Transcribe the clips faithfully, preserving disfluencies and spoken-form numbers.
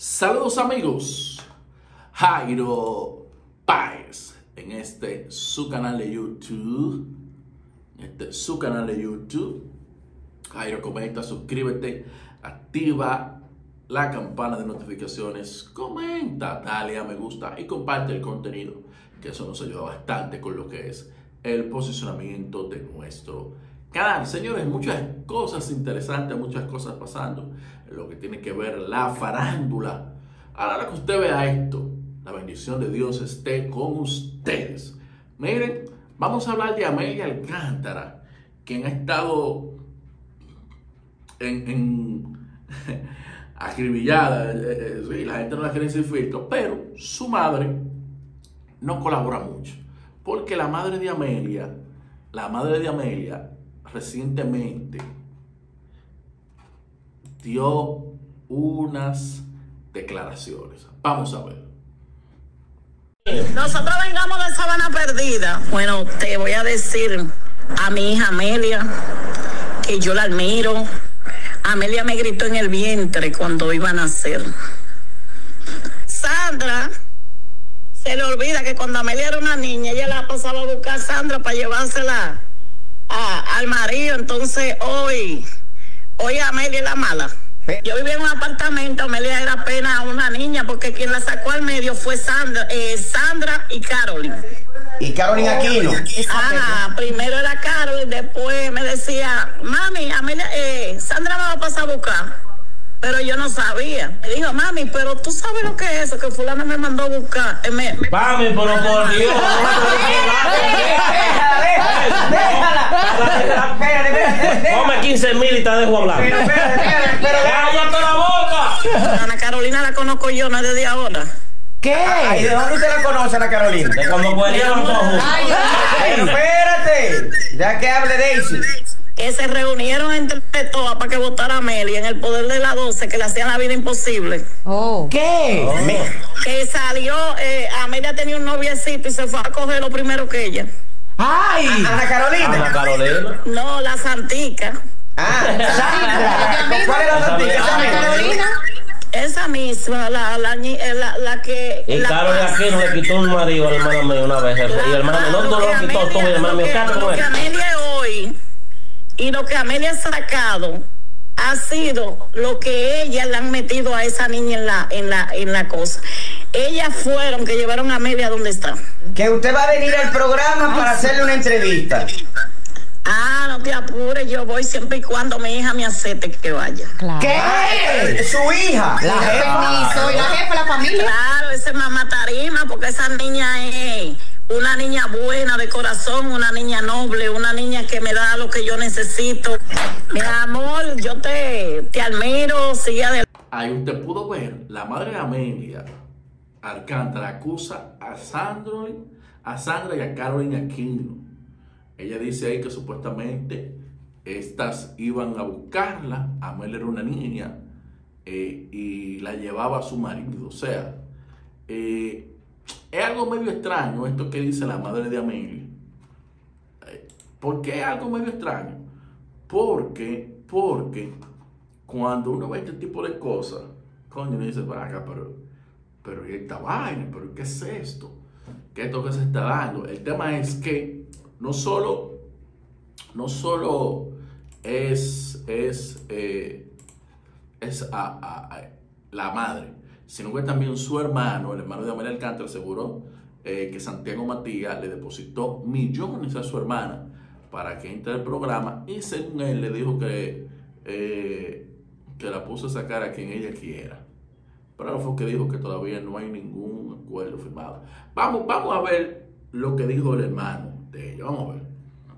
Saludos amigos, Jairo Páez en este su canal de YouTube, este su canal de YouTube. Jairo, comenta, suscríbete, activa la campana de notificaciones, comenta, dale a me gusta y comparte el contenido, que eso nos ayuda bastante con lo que es el posicionamiento de nuestro canal. Señores, muchas cosas interesantes, muchas cosas pasando en lo que tiene que ver la farándula. Ahora que usted vea esto, la bendición de Dios esté con ustedes. Miren, vamos a hablar de Amelia Alcántara, quien ha estado en, en acribillada, eh, eh, sí, la gente no la quiere decir filtro, pero su madre no colabora mucho, porque la madre de Amelia, la madre de Amelia recientemente dio unas declaraciones. Vamos a ver. Nosotros vengamos de Sabana Perdida. Bueno, te voy a decir a mi hija Amelia que yo la admiro. Amelia me gritó en el vientre cuando iba a nacer. Sandra se le olvida que cuando Amelia era una niña, ella la pasaba a buscar a Sandra para llevársela a, al marido. Entonces hoy, hoy Amelia es la mala. Yo vivía en un apartamento, Amelia era apenas una niña, porque quien la sacó al medio fue Sandra, eh, Sandra y Carolyn. Y Carolyn Aquino. Ajá, primero era Carolyn, después me decía, mami, Amelia, eh, Sandra me va a pasar a buscar. Pero yo no sabía. Me dijo, mami, pero tú sabes lo que es eso, que fulana me mandó a buscar. Eh, me, me... Mami, pero por Dios. Come quince mil y te dejo hablar. Pero, espérate, espérate, pero ¡cállate la boca! Ana Carolina la conozco yo, no es desde ahora. ¿Qué? Ay, ¿de dónde usted la conoce, Ana Carolina? De cuando podíamos todos. Pero espérate, ya que hable Daisy. Que se reunieron entre todas para que votara a Amelia en el poder de la doce, que le hacían la vida imposible. Oh. ¿Qué? Oh. Que salió, eh, Amelia tenía un noviecito y se fue a coger lo primero que ella. ¡Ay! Ana Carolina. Ana Carolina. No, la Santica. Ah, Sandra. ¿Cuál es la santica? Ana Carolina. Esa misma, la, la, la, la que... Y la Carolyn pasa. Aquino le quitó un marido a la hermana mía una vez. Y el hermano no, no lo quitó tú, y el hermano mío. ¿Qué Lo con que él? Amelia es hoy y lo que Amelia ha sacado ha sido lo que ellas le han metido a esa niña en la, en la, en la cosa. Ellas fueron que llevaron a Amelia donde está. Que usted va a venir al programa para hacerle una entrevista. Ah, no te apures, yo voy siempre y cuando mi hija me acepte que vaya. Claro. ¿Qué? ¿Su hija? La jefa. Soy la jefa de la familia. Claro, ese es mamá tarima, porque esa niña es una niña buena de corazón, una niña noble, una niña que me da lo que yo necesito. Mi amor, yo te, te admiro, sigue adelante. Ahí usted pudo ver, la madre de Amelia Alcántara acusa a Sandra, a Sandra y a Carolyn Aquino. Ella dice ahí que supuestamente estas iban a buscarla. Amelia era una niña eh, y la llevaba a su marido. O sea, eh, es algo medio extraño esto que dice la madre de Amelia. Eh, ¿Por qué es algo medio extraño? Porque, porque cuando uno ve este tipo de cosas, coño, uno dice, para acá, pero, pero ¿y esta vaina? ¿Pero qué es esto? ¿Qué es esto que se está dando? El tema es que no solo, no solo es, es, eh, es a, a, a la madre, sino que también su hermano, el hermano de Amelia Alcántara, aseguró eh, que Santiago Matías le depositó millones a su hermana para que entre al programa, y según él le dijo que, eh, que la puso a sacar a quien ella quiera. Pero ahora fue que dijo que todavía no hay ningún acuerdo firmado. Vamos, vamos a ver lo que dijo el hermano de ella. Vamos a ver.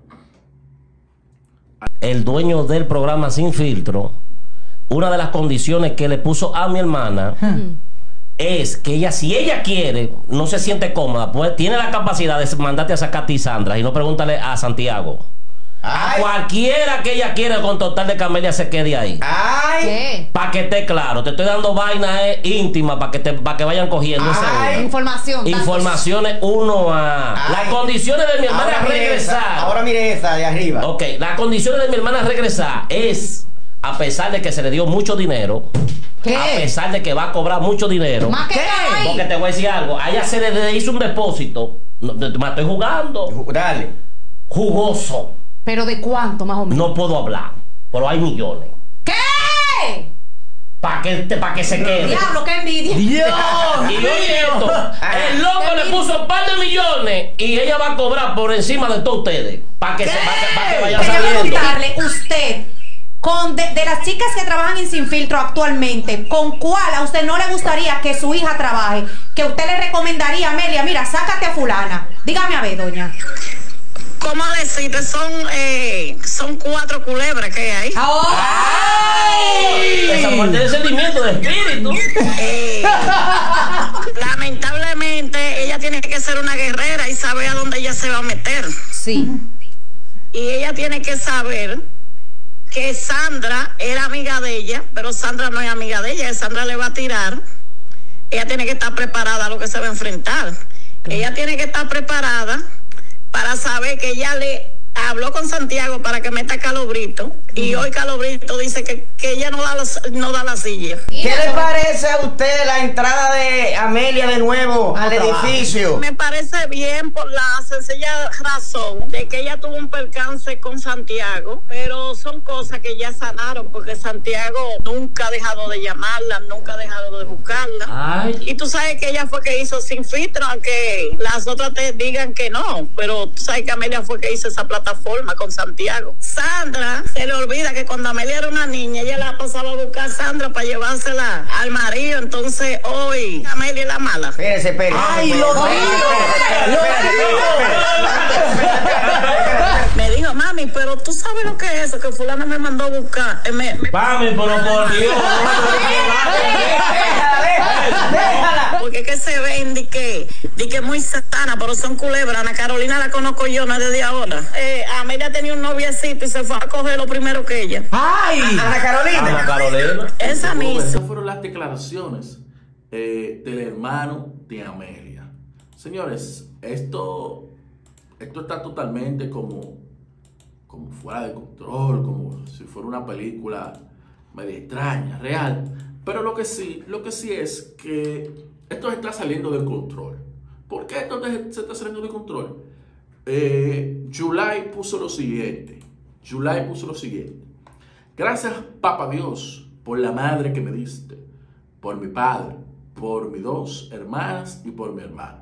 El dueño del programa Sin Filtro, una de las condiciones que le puso a mi hermana hmm. es que ella, si ella quiere, no se siente cómoda, pues tiene la capacidad de mandarte a sacar a ti, Sandra, y no pregúntale a Santiago. Ay. A cualquiera que ella quiera, con total de que Amelia se quede ahí. Ay. Para que esté claro, te estoy dando vainas eh, íntimas para que, te, pa que vayan cogiendo ese información. Informaciones uno a. Ay. Las condiciones de mi hermana ahora regresar. Esa, ahora mire esa de arriba. Ok, las condiciones de mi hermana regresar es, a pesar de que se le dio mucho dinero, ¿Qué? A pesar de que va a cobrar mucho dinero. ¿Más que ¿Qué? nada ahí? Porque te voy a decir algo. A ella se le hizo un depósito. No, me estoy jugando. Dale. Jugoso. ¿Pero de cuánto, más o menos? No puedo hablar. Pero hay millones. ¿Qué? Para que, pa que se quede. Diablo, qué envidia. Dios. Y oye esto, el loco Qué le puso un par de millones y ella va a cobrar por encima de todos ustedes. Para que, se, pa que, pa que vaya Quería saliendo. preguntarle, usted, con de, de las chicas que trabajan en Sin Filtro actualmente, ¿con cuál a usted no le gustaría que su hija trabaje? Que usted le recomendaría, Amelia, mira, sácate a fulana. Dígame a ver, doña. ¿Cómo decirte? Son, eh, son cuatro culebras que hay. ¡Ay! Esa muerte de sentimiento, de espíritu. Eh, lamentablemente, ella tiene que ser una guerrera y saber a dónde ella se va a meter. Sí. Y ella tiene que saber que Sandra era amiga de ella, pero Sandra no es amiga de ella. Sandra le va a tirar. Ella tiene que estar preparada a lo que se va a enfrentar. Ella tiene que estar preparada para saber que ella le habló con Santiago para que meta Calobrito. Y hoy Calobrito dice que, que ella no da, los, no da la silla. ¿Qué le parece a usted la entrada de Amelia de nuevo al edificio? Me parece bien por la sencilla razón de que ella tuvo un percance con Santiago, pero son cosas que ya sanaron porque Santiago nunca ha dejado de llamarla, nunca ha dejado de buscarla. Ay. Y tú sabes que ella fue que hizo Sin Filtro, aunque las otras te digan que no, pero tú sabes que Amelia fue que hizo esa plataforma con Santiago. Sandra, se le olvida que cuando Amelia era una niña, ella la pasaba a buscar a Sandra para llevársela al marido, entonces hoy Amelia es la mala. Espérese, espérese. ¡Ay, lo digo! Me dijo, mami, pero tú sabes lo que es eso, que fulana me mandó a buscar. Eh, me- me- Mami, pero por Dios. Déjala, déjala, déjala. porque es que se ven de que, de que es muy satana, pero son culebras. Ana Carolina la conozco yo, no es desde ahora. Eh, Amelia tenía un noviecito y se fue a coger lo primero que ella. ¡Ay! Ana Carolina. Ana Carolina. Esa misma. Esas fueron las declaraciones eh, del hermano de Amelia. Señores, esto, esto está totalmente como, como fuera de control, como si fuera una película media extraña, real. Pero lo que sí, lo que sí es que esto está saliendo de control. ¿Por qué esto se está saliendo de control? Eh, Yulai puso lo siguiente. Yulai puso lo siguiente. Gracias, Papá Dios, por la madre que me diste, por mi padre, por mis dos hermanas y por mi hermano.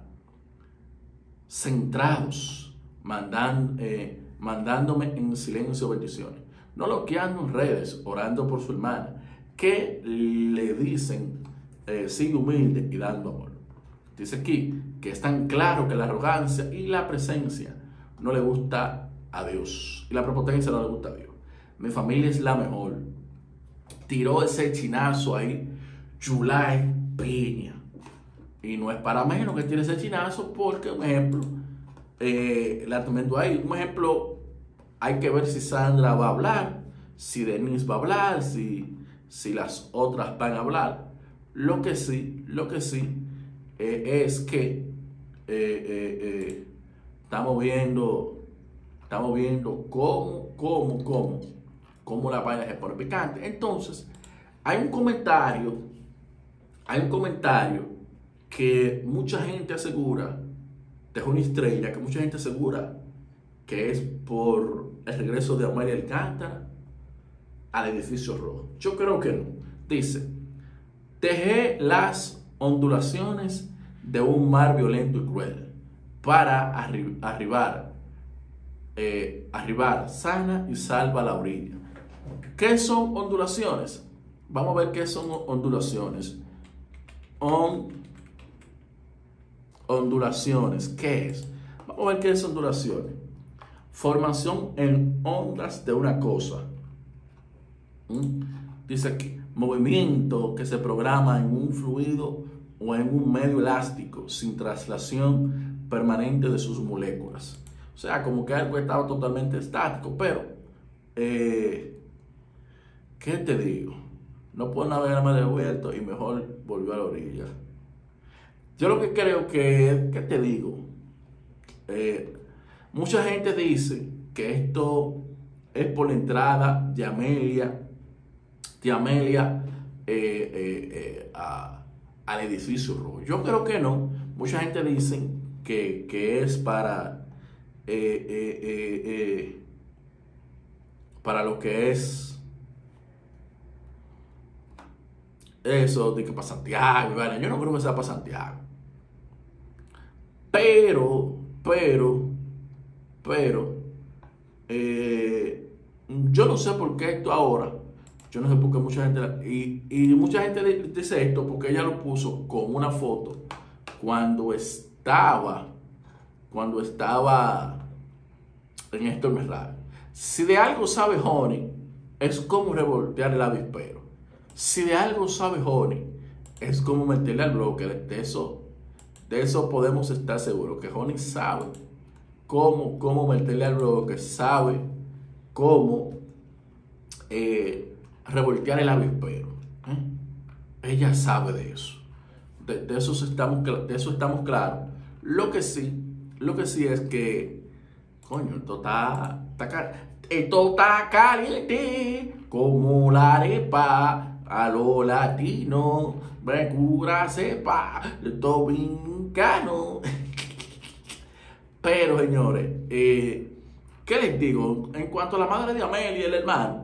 Centrados, mandan, eh, mandándome en silencio bendiciones. No bloqueando en redes, orando por su hermana, que le dicen, eh, sigue humilde y dando amor. Dice aquí que es tan claro que la arrogancia y la presencia no le gusta a Dios. Y la prepotencia no le gusta a Dios. Mi familia es la mejor. Tiró ese chinazo ahí, Yulai Piña. Y no es para menos que tire ese chinazo, porque, un ejemplo, eh, la tremendo ahí. Un ejemplo, hay que ver si Sandra va a hablar, si Denise va a hablar, si, si las otras van a hablar. Lo que sí, lo que sí eh, es que eh, eh, eh, estamos viendo, estamos viendo cómo, cómo, cómo, cómo la vaina se pone picante. Entonces, hay un comentario, hay un comentario que mucha gente asegura, dejó una estrella, que mucha gente asegura que es por el regreso de Amelia Alcántara al edificio rojo. Yo creo que no. Dice, dejé las ondulaciones de un mar violento y cruel para arri arribar, eh, arribar sana y salva a la orilla. ¿Qué son ondulaciones? Vamos a ver qué son ondulaciones. On, ondulaciones, ¿qué es? Vamos a ver qué es ondulaciones. Formación en ondas de una cosa. ¿Mm? Dice aquí, movimiento que se programa en un fluido o en un medio elástico sin traslación permanente de sus moléculas. O sea, como que algo estaba totalmente estático, pero eh, ¿qué te digo? No puedo navegar más de vuelta y mejor volvió a la orilla. Yo lo que creo que, ¿qué te digo? Eh, mucha gente dice que esto es por la entrada de Amelia, de Amelia eh, eh, eh, a, al edificio rojo. Yo creo que no. Mucha gente dice que, que es para eh, eh, eh, eh, para lo que es eso de que para Santiago. Bueno, yo no creo que sea para Santiago. Pero, pero, pero, eh, yo no sé por qué esto ahora. Yo no sé por qué mucha gente... Y, y mucha gente dice esto porque ella lo puso con una foto cuando estaba... Cuando estaba en esto me raro. Si de algo sabe Honey, es como revoltear el avispero. Si de algo sabe Honey, es como meterle al bloque. De eso, de eso podemos estar seguros. Que Honey sabe cómo, cómo meterle al bloque. Sabe cómo eh, revoltear el avispero. ¿eh? Ella sabe de eso. De, de, eso estamos, de eso estamos claros. Lo que sí, lo que sí es que, coño, esto está, está, esto está caliente como la arepa. A lo latino, me cura sepa, dominicano. Pero, señores, eh, ¿qué les digo? En cuanto a la madre de Amelia y el hermano,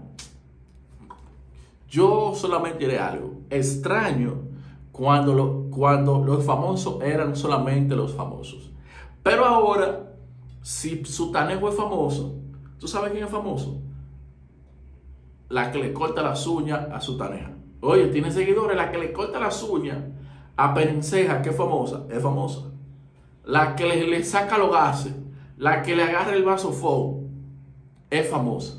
yo solamente diré algo. Extraño cuando, lo, cuando los famosos eran solamente los famosos. Pero ahora, si Sutanejo es famoso, ¿tú sabes quién es famoso? La que le corta las uñas a Sutaneja. Oye, tiene seguidores. La que le corta las uñas a Perenceja, que es famosa, es famosa. La que le, le saca los gases, la que le agarra el vasofón, es famosa.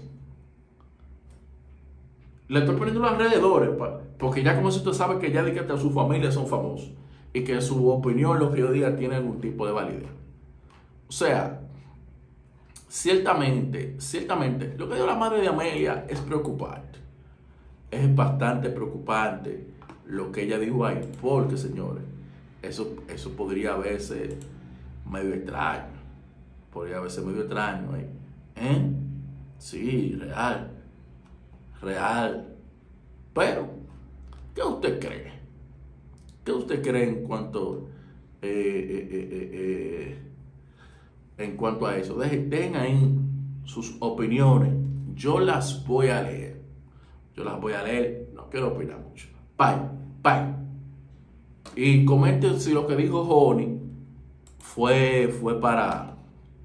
Le estoy poniendo los alrededores, porque ya como si usted sabe que ya de que hasta su familia son famosos y que su opinión, lo que yo diga, tiene algún tipo de validez. O sea, ciertamente, ciertamente, lo que dio la madre de Amelia es preocupante. Es bastante preocupante lo que ella dijo ahí, porque, señores, eso, eso podría verse medio extraño. Podría verse medio extraño ahí. ¿Eh? Sí, real. Real. Pero, ¿qué usted cree? ¿Qué usted cree en cuanto eh, eh, eh, eh, eh, en cuanto a eso? Dejen, dejen ahí sus opiniones. Yo las voy a leer. Yo las voy a leer. No quiero opinar mucho. Bye. Bye. Y comenten si lo que dijo Honey fue, fue para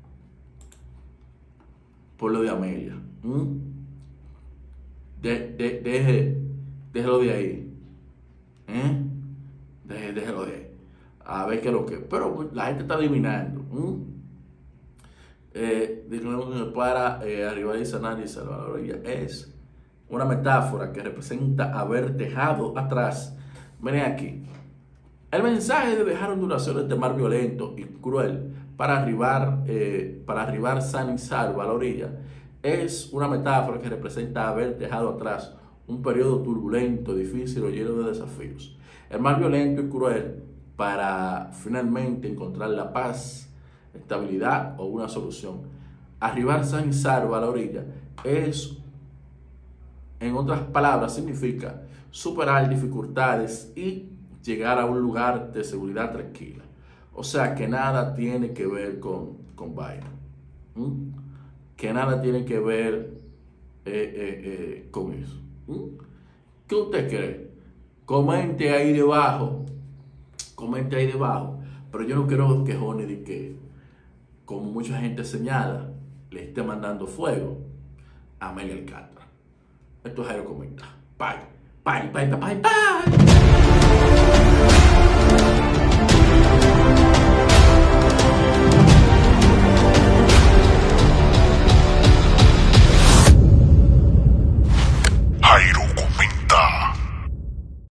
por lo de Amelia. ¿Mm? De, de, deje, déjelo de ahí. ¿Eh? Deje, déjelo de ahí. A ver qué es lo que. Pero la gente está adivinando. ¿Mm? Eh, para eh, arribar y sanar y salvar la orilla es una metáfora que representa haber dejado atrás. Miren aquí. El mensaje de dejar ondulaciones de mar violento y cruel para arribar, eh, para arribar san y salvo a la orilla es una metáfora que representa haber dejado atrás un periodo turbulento, difícil o lleno de desafíos. El mar violento y cruel para finalmente encontrar la paz, estabilidad o una solución. Arribar san y salvo a la orilla es, en otras palabras, significa superar dificultades y llegar a un lugar de seguridad tranquila. O sea, que nada tiene que ver con, con vaina. ¿Mm? Que nada tiene que ver eh, eh, eh, con eso. ¿Mm? ¿Qué usted cree? Comente ahí debajo. Comente ahí debajo. Pero yo no quiero que Honey de que, como mucha gente señala, le esté mandando fuego a Amelia Alcántara. Esto es Jairo Comenta. Bye. Bye, bye, bye, bye, bye.